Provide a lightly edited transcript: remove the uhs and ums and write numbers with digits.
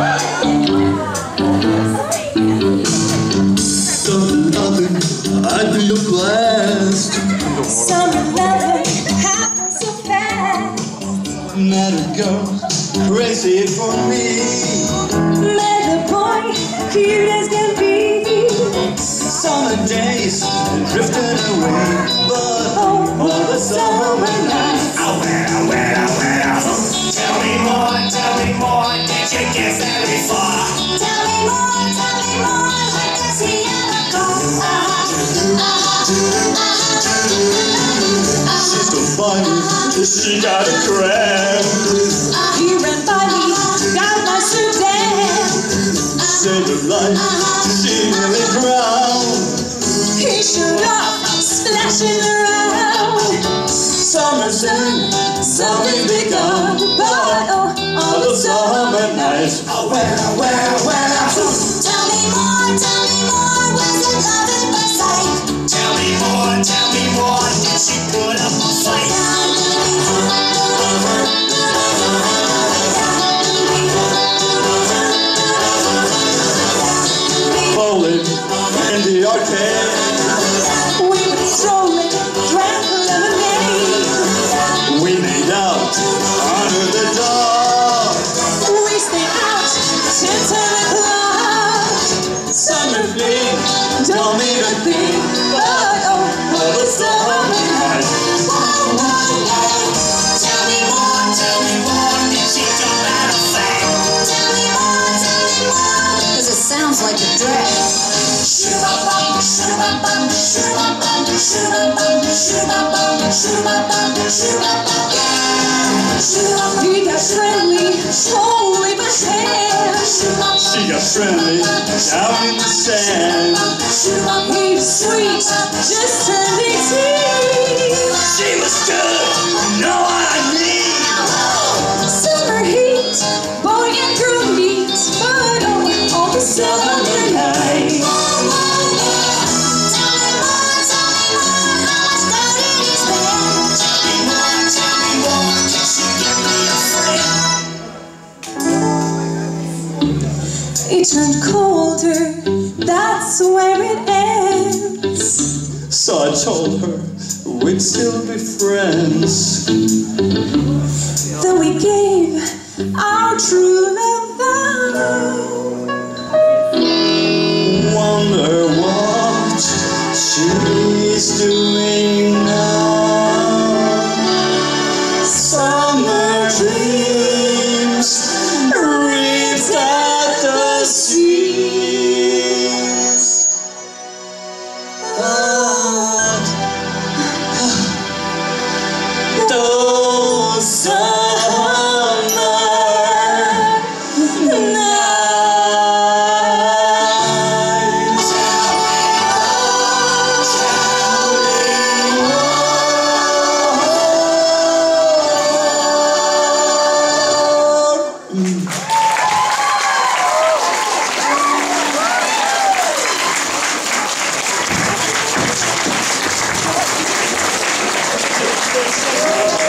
Something under your glass. Summer loving happens so fast. Met a girl crazy for me. Met a boy cute as can be. Summer days drifted away, but Oh, all the summer nights. Tell me more, did you get very far? Tell me more, like does he ever go? She's so funny, she got a cramp. He ran by me, got my suit down. Saved her life, she nearly drowned. He showed up, splashing around. Summer sun, summer's begun, But oh, all the summer nights. Tell me more, was it love at first sight? tell me more, did she put up a fight? Bowling in the arcade. We were strolling, drank lemonade. We made out under the dark. We stayed out till 10 o'clock. Summer fling, don't mean a thing, But oh, all the summer nights. Tell me more, did she jump out of fame? tell me more, cause it sounds like a drag. He got friendly, holy but hand. She got friendly down in the sand. He was sweet, just turned 18. She was good, know what I mean. Summer heat, boy and girl meet, but oh, all the summer night. Tell me more, did she give me a friend? It turned colder, that's where it ends. So I told her we'd still be friends. Then we gave our true love vow. Wonder what she's doing now. Summer dreams reaped at the seams. But those summer nights. Tell me